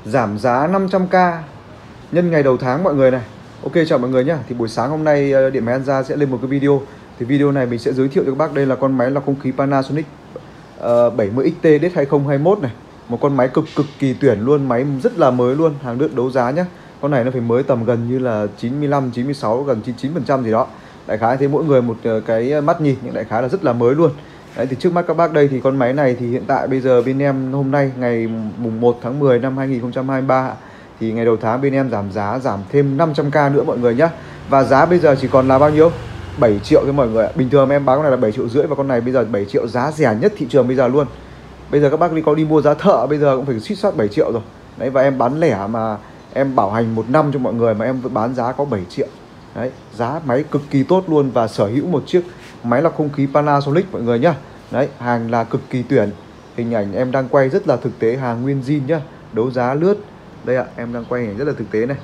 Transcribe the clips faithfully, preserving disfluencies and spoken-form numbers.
giảm giá năm trăm k nhân ngày đầu tháng mọi người này. Ok, chào mọi người nhá. Thì buổi sáng hôm nay Điện Máy An Gia sẽ lên một cái video. Thì video này mình sẽ giới thiệu cho các bác đây là con máy lọc không khí Panasonic uh, bảy mươi X T D hai không hai mốt này. Một con máy cực cực kỳ tuyển luôn, máy rất là mới luôn, hàng được đấu giá nhá. Con này nó phải mới tầm gần như là chín mươi lăm, chín mươi sáu, gần chín mươi chín phần trăm gì đó. Đại khái thế mỗi người một cái mắt nhìn, nhưng đại khái là rất là mới luôn. Đấy, thì trước mắt các bác đây thì con máy này thì hiện tại bây giờ bên em hôm nay ngày mùng một tháng mười năm hai nghìn không trăm hai mươi ba thì ngày đầu tháng bên em giảm giá, giảm thêm năm trăm k nữa mọi người nhá. Và giá bây giờ chỉ còn là bao nhiêu? bảy triệu thôi mọi người ạ. Bình thường em bán con này là bảy triệu rưỡi và con này bây giờ bảy triệu, giá rẻ nhất thị trường bây giờ luôn. Bây giờ các bác đi có đi mua giá thợ bây giờ cũng phải suýt soát bảy triệu rồi. Đấy, và em bán lẻ mà em bảo hành một năm cho mọi người mà em bán giá có bảy triệu. Đấy, giá máy cực kỳ tốt luôn và sở hữu một chiếc máy lọc không khí Panasonic mọi người nhá. Đấy, hàng là cực kỳ tuyển. Hình ảnh em đang quay rất là thực tế, hàng nguyên zin nhá. Đấu giá lướt. Đây ạ, em đang quay hình ảnh rất là thực tế này.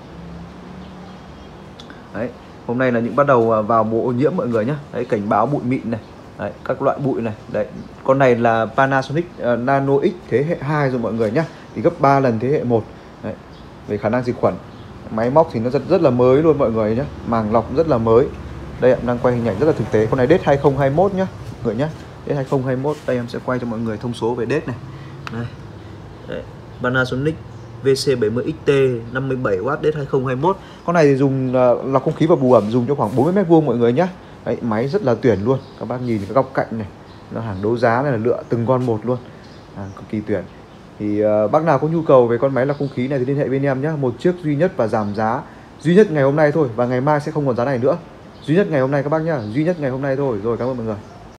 Đấy, hôm nay là những bắt đầu vào mùa ô nhiễm mọi người nhá. Đấy, cảnh báo bụi mịn này. Đấy, các loại bụi này. Đấy, con này là Panasonic uh, Nano X thế hệ hai rồi mọi người nhá. Thì gấp ba lần thế hệ một. Đấy, về khả năng diệt khuẩn. Máy móc thì nó rất rất là mới luôn mọi người nhá. Màng lọc rất là mới. Đây em đang quay hình ảnh rất là thực tế. Con này D hai không hai mốt nhá mọi người nhá. D hai không hai mốt, đây em sẽ quay cho mọi người thông số về đét này. Đây. Đấy, Panasonic V C bảy mươi X T năm mươi bảy oát D hai không hai mốt. Con này thì dùng uh, lọc không khí và bù ẩm, dùng cho khoảng bốn mươi mét vuông mọi người nhá. Đấy, máy rất là tuyển luôn. Các bác nhìn cái góc cạnh này, nó hàng đấu giá này là lựa từng con một luôn. Hàng cực kỳ tuyển. Thì uh, bác nào có nhu cầu về con máy lọc không khí này thì liên hệ bên em nhé. Một chiếc duy nhất và giảm giá duy nhất ngày hôm nay thôi, và ngày mai sẽ không còn giá này nữa. Duy nhất ngày hôm nay các bác nhá, duy nhất ngày hôm nay thôi. Rồi, cảm ơn mọi người.